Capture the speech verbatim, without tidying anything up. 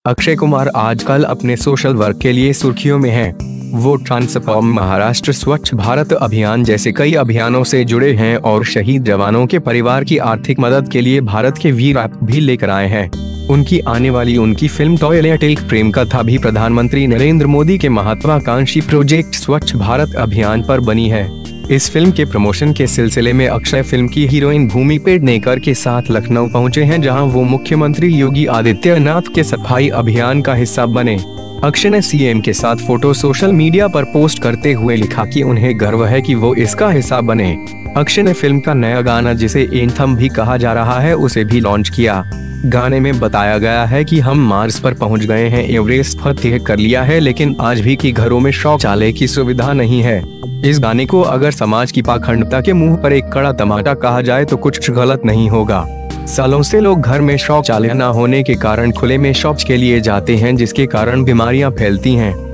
अक्षय कुमार आजकल अपने social work के लिए सुर्खियों में हैं। वो ट्रांसफॉर्म महाराष्ट्र स्वच्छ भारत अभियान जैसे कई अभियानों से जुड़े हैं और शहीद जवानों के परिवार की आर्थिक मदद के लिए भारत के वीर ऐप भी लेकर आए हैं। उनकी आने वाली उनकी फिल्म टॉयलेट एक प्रेम कथा भी प्रधानमंत्री नरेंद्र मोदी के महत्वाकांक्षी प्रोजेक्ट स्वच्छ भारत अभियान पर बनी है। इस फिल्म के प्रमोशन के सिलसिले में अक्षय फिल्म की हीरोइन भूमि पेडनेकर के साथ लखनऊ पहुंचे हैं, जहां वो मुख्यमंत्री योगी आदित्यनाथ के सफाई अभियान का हिस्सा बने। अक्षय ने सीएम के साथ फोटो सोशल मीडिया पर पोस्ट करते हुए लिखा कि उन्हें गर्व है कि वो इसका हिस्सा बने। अक्षय ने फिल्म का नया गाना, जिसे एंथम भी कहा जा रहा है, उसे भी लॉन्च किया। गाने में बताया गया है कि हम मार्स पर पहुंच गए हैं, एवरेस्ट फतेह कर लिया है, लेकिन आज भी की घरों में शौचालय की सुविधा नहीं है। इस गाने को अगर समाज की पाखंडता के मुंह पर एक कड़ा टमाटर कहा जाए तो कुछ गलत नहीं होगा। सालों से लोग घर में शौचालय न होने के कारण खुले में शौच के लिए जाते हैं, जिसके कारण बीमारियां फैलती हैं।